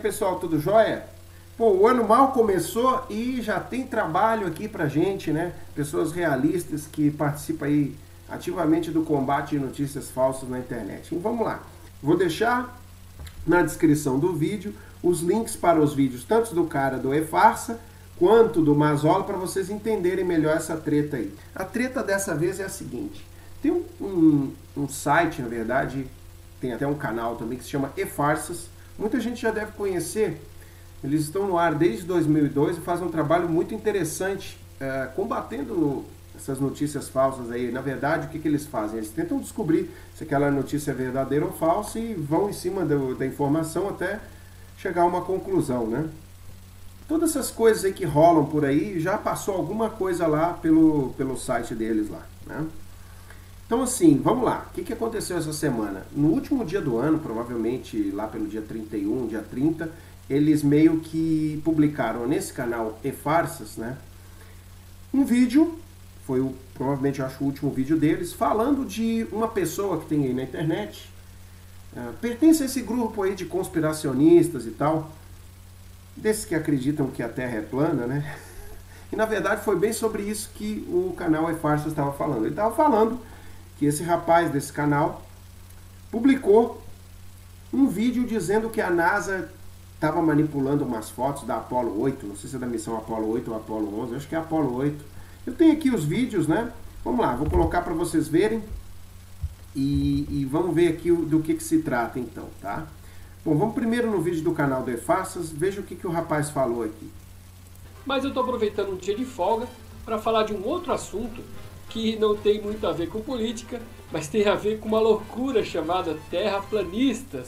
pessoal, tudo jóia? Pô, o ano mal começou e já tem trabalho aqui pra gente, né? Pessoas realistas que participam aí ativamente do combate de notícias falsas na internet. Então vamos lá. Vou deixar na descrição do vídeo os links para os vídeos, tanto do cara do E-Farsa quanto do Mazola, para vocês entenderem melhor essa treta aí. A treta dessa vez é a seguinte. Tem um site, na verdade, tem até um canal também que se chama E-Farsas. Muita gente já deve conhecer. Eles estão no ar desde 2002 e fazem um trabalho muito interessante combatendo essas notícias falsas aí. Na verdade, o que eles fazem? Eles tentam descobrir se aquela notícia é verdadeira ou falsa e vão em cima da informação até chegar a uma conclusão, né? Todas essas coisas aí que rolam por aí, já passou alguma coisa lá pelo site deles lá, né? Então assim, vamos lá. O que aconteceu essa semana? No último dia do ano, provavelmente lá pelo dia 31, dia 30, eles meio que publicaram nesse canal E-Farsas, né, um vídeo, provavelmente eu acho o último vídeo deles, falando de uma pessoa que tem aí na internet, pertence a esse grupo aí de conspiracionistas e tal, desses que acreditam que a Terra é plana, né? E na verdade foi bem sobre isso que o canal E-Farsas estava falando. Ele estava falando que esse rapaz desse canal publicou um vídeo dizendo que a NASA estava manipulando umas fotos da Apollo 8, não sei se é da missão Apollo 8 ou Apollo 11, acho que é Apollo 8. Eu tenho aqui os vídeos, né? Vamos lá, vou colocar para vocês verem e vamos ver aqui do que se trata então, tá? Bom, vamos primeiro no vídeo do canal do E-Farsas, veja o que o rapaz falou aqui. Mas eu estou aproveitando um dia de folga para falar de um outro assunto que não tem muito a ver com política, mas tem a ver com uma loucura chamada terraplanistas.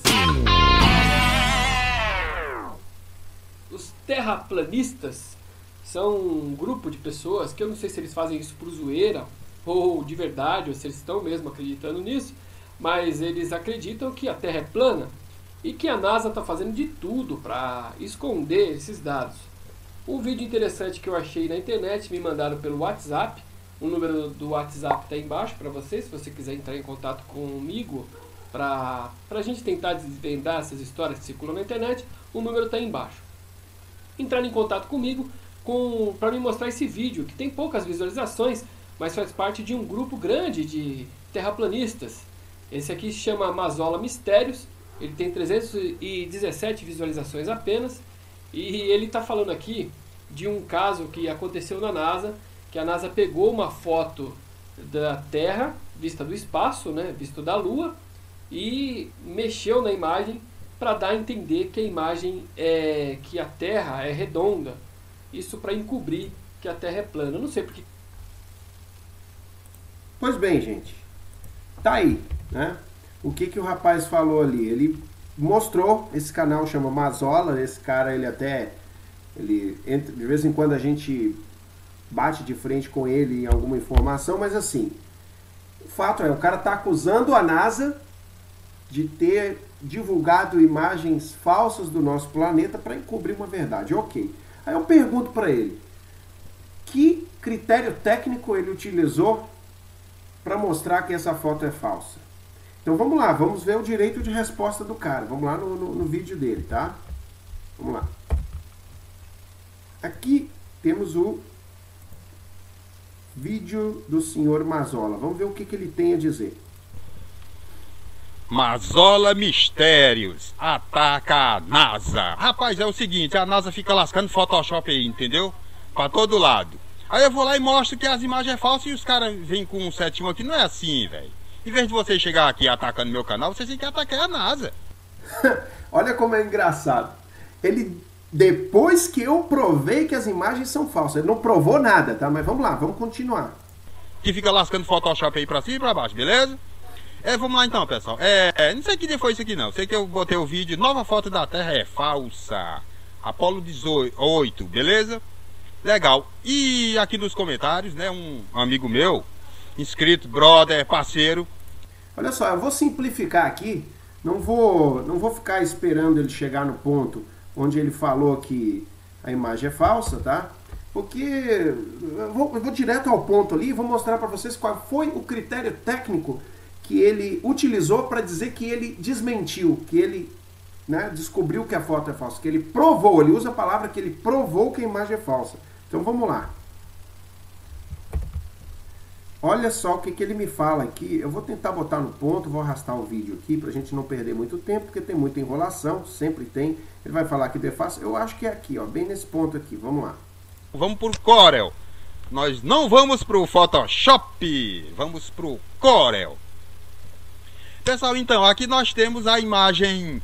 Os terraplanistas são um grupo de pessoas que eu não sei se eles fazem isso por zoeira ou de verdade, ou se eles estão mesmo acreditando nisso, mas eles acreditam que a Terra é plana e que a NASA está fazendo de tudo para esconder esses dados. Um vídeo interessante que eu achei na internet, me mandaram pelo WhatsApp, o número do WhatsApp está aí embaixo para você, se você quiser entrar em contato comigo para a gente tentar desvendar essas histórias que circulam na internet, o número está aí embaixo. Entrar em contato comigo para me mostrar esse vídeo, que tem poucas visualizações, mas faz parte de um grupo grande de terraplanistas. Esse aqui se chama Mazola Mistérios, ele tem 317 visualizações apenas, e ele está falando aqui de um caso que aconteceu na NASA, que a NASA pegou uma foto da Terra, vista do espaço, né, visto da Lua, e mexeu na imagem para dar a entender que a imagem que a Terra é redonda. Isso para encobrir que a Terra é plana. Eu não sei porque. Pois bem, gente, tá aí, né? O que o rapaz falou ali? Ele mostrou, esse canal chama Mazola, esse cara de vez em quando a gente bate de frente com ele em alguma informação, mas assim, o fato é, o cara tá acusando a NASA de ter divulgado imagens falsas do nosso planeta para encobrir uma verdade. Ok. Aí eu pergunto para ele, que critério técnico ele utilizou para mostrar que essa foto é falsa? Então vamos lá, vamos ver o direito de resposta do cara. Vamos lá no vídeo dele, tá? Vamos lá. Aqui temos o vídeo do senhor Mazola. Vamos ver o que ele tem a dizer. Mazola Mistérios ataca a NASA. Rapaz, é o seguinte, a NASA fica lascando Photoshop aí, entendeu? Pra todo lado. Aí eu vou lá e mostro que as imagens é falsas e os caras vêm com um setinho aqui. Não é assim, velho. Em vez de você chegar aqui atacando meu canal, você tem que atacar a NASA. Olha como é engraçado. Depois que eu provei que as imagens são falsas, ele não provou nada, tá? Mas vamos lá, vamos continuar. Que fica lascando Photoshop aí pra cima e pra baixo, beleza? Vamos lá então, pessoal. Não sei que dia foi isso aqui não. Sei que eu botei o vídeo. Nova foto da Terra é falsa. Apollo 18, beleza? Legal. E aqui nos comentários, né, um amigo meu, inscrito, brother, parceiro. Olha só, eu vou simplificar aqui. Não vou ficar esperando ele chegar no ponto onde ele falou que a imagem é falsa, tá? Porque eu vou direto ao ponto ali e vou mostrar para vocês qual foi o critério técnico que ele utilizou para dizer que ele desmentiu, que ele né, descobriu que a foto é falsa? Que ele provou, ele usa a palavra que ele provou que a imagem é falsa. Então vamos lá. Olha só o que ele me fala aqui. Eu vou tentar botar no ponto, vou arrastar o vídeo aqui pra gente não perder muito tempo, porque tem muita enrolação, sempre tem. Ele vai falar que é fácil. Eu acho que é aqui, ó, bem nesse ponto aqui. Vamos lá. Vamos pro Corel. Nós não vamos pro Photoshop, vamos pro Corel. Pessoal, então, aqui nós temos a imagem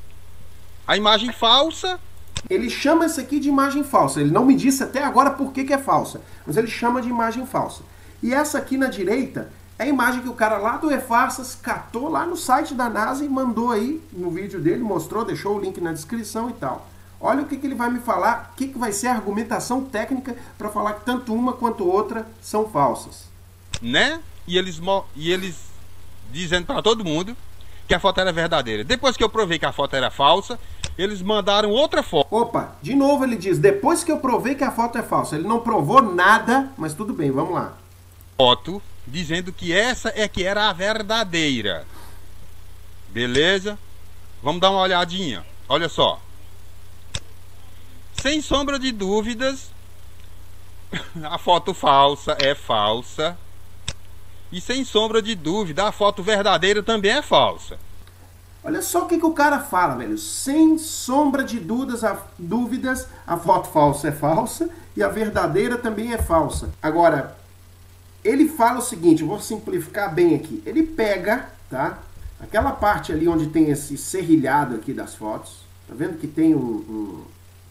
falsa. Ele chama essa aqui de imagem falsa. Ele não me disse até agora por que é falsa, mas ele chama de imagem falsa. E essa aqui na direita é a imagem que o cara lá do eFarsas catou lá no site da NASA e mandou aí no vídeo dele, mostrou, deixou o link na descrição e tal. Olha o que ele vai me falar, o que vai ser a argumentação técnica para falar que tanto uma quanto outra são falsas. Né? E eles dizendo para todo mundo que a foto era verdadeira. Depois que eu provei que a foto era falsa, eles mandaram outra foto. Opa, de novo ele diz, depois que eu provei que a foto é falsa. Ele não provou nada, mas tudo bem, vamos lá. Foto dizendo que essa é que era a verdadeira. Beleza? Vamos dar uma olhadinha. Olha só. Sem sombra de dúvidas, a foto falsa é falsa. E sem sombra de dúvida, a foto verdadeira também é falsa. Olha só o que o cara fala, velho. Sem sombra de dúvidas, a foto falsa é falsa e a verdadeira também é falsa. Agora, ele fala o seguinte, eu vou simplificar bem aqui. Ele pega, tá? Aquela parte ali onde tem esse serrilhado aqui das fotos. Tá vendo que tem um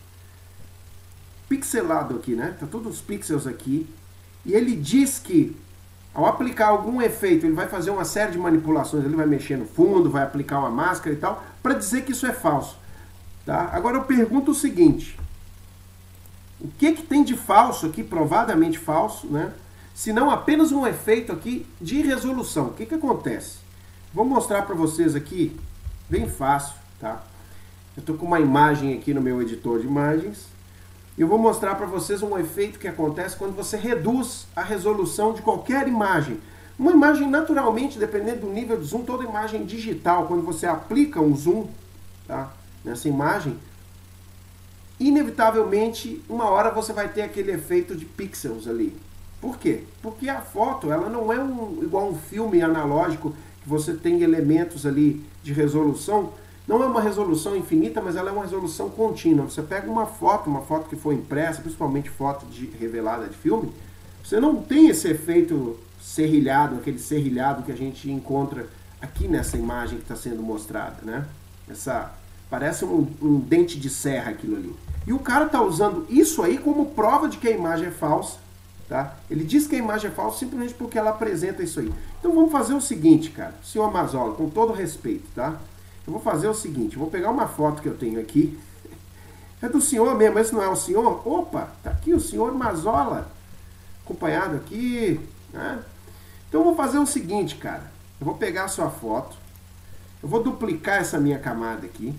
pixelado aqui, né? Tá todos os pixels aqui. E ele diz que ao aplicar algum efeito, ele vai fazer uma série de manipulações, ele vai mexer no fundo, vai aplicar uma máscara e tal, para dizer que isso é falso. Tá? Agora eu pergunto o seguinte, o que tem de falso aqui, provadamente falso, né? Se não apenas um efeito aqui de resolução. O que acontece? Vou mostrar para vocês aqui, bem fácil, tá? Eu estou com uma imagem aqui no meu editor de imagens. Eu vou mostrar para vocês um efeito que acontece quando você reduz a resolução de qualquer imagem. Uma imagem, naturalmente, dependendo do nível de zoom, toda imagem digital, quando você aplica um zoom, tá, nessa imagem, inevitavelmente, uma hora você vai ter aquele efeito de pixels ali. Por quê? Porque a foto, ela não é igual um filme analógico, que você tem elementos ali de resolução. Não é uma resolução infinita, mas ela é uma resolução contínua. Você pega uma foto que foi impressa, principalmente foto revelada de filme, você não tem esse efeito serrilhado, aquele serrilhado que a gente encontra aqui nessa imagem que está sendo mostrada, né? Parece um dente de serra aquilo ali. E o cara está usando isso aí como prova de que a imagem é falsa, tá? Ele diz que a imagem é falsa simplesmente porque ela apresenta isso aí. Então vamos fazer o seguinte, cara, senhor Mazola, com todo respeito, tá? Eu vou fazer o seguinte, eu vou pegar uma foto que eu tenho aqui. É do senhor mesmo, esse não é o senhor? Opa, tá aqui o senhor Mazola, acompanhado aqui, né? Então eu vou fazer o seguinte, cara. Eu vou pegar a sua foto, eu vou duplicar essa minha camada aqui.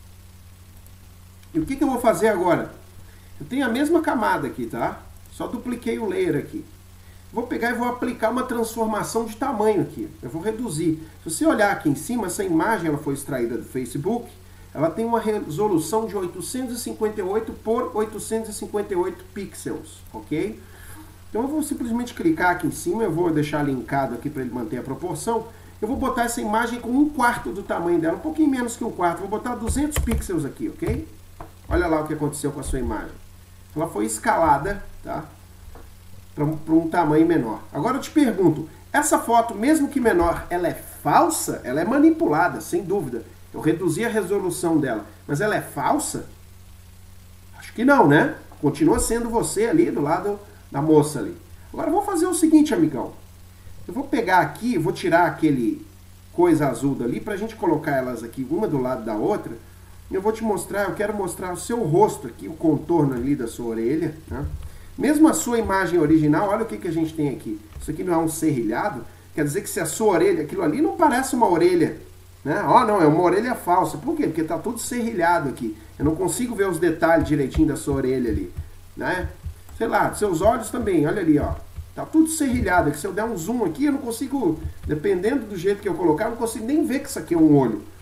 E o que eu vou fazer agora? Eu tenho a mesma camada aqui, tá? Só dupliquei o layer aqui. Vou pegar e vou aplicar uma transformação de tamanho aqui. Eu vou reduzir. Se você olhar aqui em cima, essa imagem ela foi extraída do Facebook. Ela tem uma resolução de 858 por 858 pixels, ok? Então eu vou simplesmente clicar aqui em cima. Eu vou deixar linkado aqui para ele manter a proporção. Eu vou botar essa imagem com 1/4 do tamanho dela, um pouquinho menos que 1/4. Vou botar 200 pixels aqui, ok? Olha lá o que aconteceu com a sua imagem. Ela foi escalada, tá? Para um tamanho menor. Agora eu te pergunto, essa foto, mesmo que menor, ela é falsa? Ela é manipulada, sem dúvida. Eu reduzi a resolução dela, mas ela é falsa? Acho que não, né? Continua sendo você ali do lado da moça ali. Agora eu vou fazer o seguinte, amigão. Eu vou pegar aqui, vou tirar aquele coisa azul dali para a gente colocar elas aqui uma do lado da outra. E eu vou te mostrar, eu quero mostrar o seu rosto aqui, o contorno ali da sua orelha, né? Mesmo a sua imagem original, olha o que a gente tem aqui. Isso aqui não é um serrilhado, quer dizer que se a sua orelha, aquilo ali não parece uma orelha, né? Ó, não, é uma orelha falsa. Por quê? Porque tá tudo serrilhado aqui. Eu não consigo ver os detalhes direitinho da sua orelha ali, né? Sei lá, seus olhos também, olha ali, ó. Tá tudo serrilhado aqui. Se eu der um zoom aqui, eu não consigo, dependendo do jeito que eu colocar, eu não consigo nem ver que isso aqui é um olho.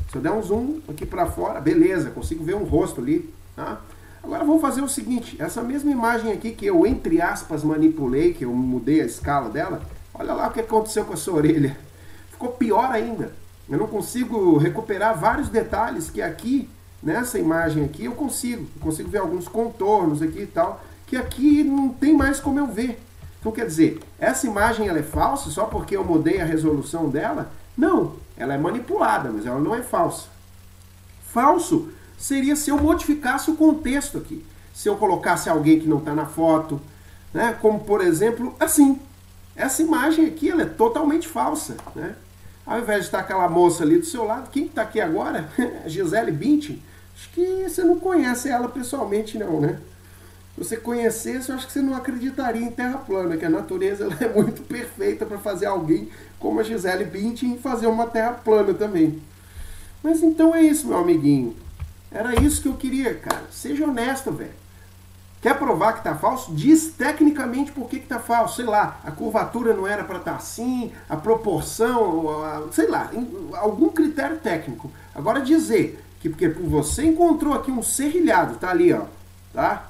Se eu der um zoom aqui para fora, beleza, consigo ver um rosto ali, tá? Agora vamos fazer o seguinte, essa mesma imagem aqui que eu, entre aspas, manipulei, que eu mudei a escala dela, olha lá o que aconteceu com essa orelha. Ficou pior ainda. Eu não consigo recuperar vários detalhes que aqui, nessa imagem aqui, eu consigo ver alguns contornos aqui e tal, que aqui não tem mais como eu ver. Então, quer dizer, essa imagem ela é falsa só porque eu mudei a resolução dela? Não, ela é manipulada, mas ela não é falsa. Falso seria se eu modificasse o contexto aqui. Se eu colocasse alguém que não está na foto, né? Como, por exemplo, assim. Essa imagem aqui ela é totalmente falsa, né? Ao invés de estar aquela moça ali do seu lado, quem está aqui agora? Gisele Bündchen. Acho que você não conhece ela pessoalmente não, né? Se você conhecesse, eu acho que você não acreditaria em terra plana, que a natureza ela é muito perfeita para fazer alguém como a Gisele Bündchen fazer uma terra plana também. Mas então é isso, meu amiguinho. Era isso que eu queria, cara. Seja honesto, velho. Quer provar que tá falso? Diz tecnicamente por que tá falso. Sei lá, a curvatura não era para estar assim, a proporção, sei lá, algum critério técnico. Agora dizer que porque você encontrou aqui um serrilhado, tá ali, ó, tá?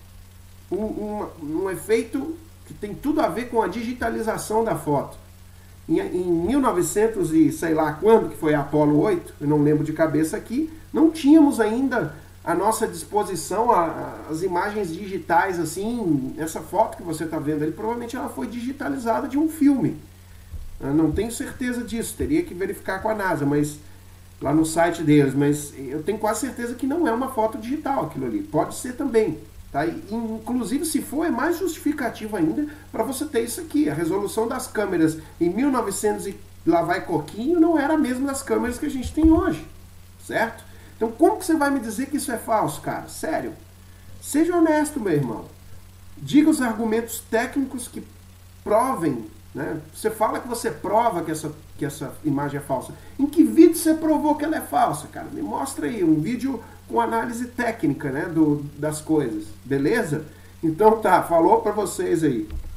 Um efeito que tem tudo a ver com a digitalização da foto. Em 1900 e sei lá quando, que foi a Apollo 8, eu não lembro de cabeça aqui, não tínhamos ainda à nossa disposição as imagens digitais, assim, essa foto que você está vendo ali, provavelmente ela foi digitalizada de um filme. Eu não tenho certeza disso, teria que verificar com a NASA, mas lá no site deles, mas eu tenho quase certeza que não é uma foto digital aquilo ali, pode ser também. Tá? E, inclusive, se for, é mais justificativo ainda para você ter isso aqui. A resolução das câmeras em 1900 e lá vai coquinho não era a mesma das câmeras que a gente tem hoje, certo? Então, como que você vai me dizer que isso é falso, cara? Sério? Seja honesto, meu irmão. Diga os argumentos técnicos que provem, né? Você fala que você prova que essa imagem é falsa. Em que vídeo você provou que ela é falsa, cara? Me mostra aí um vídeo com análise técnica, né, das coisas, beleza? Então tá, falou pra vocês aí.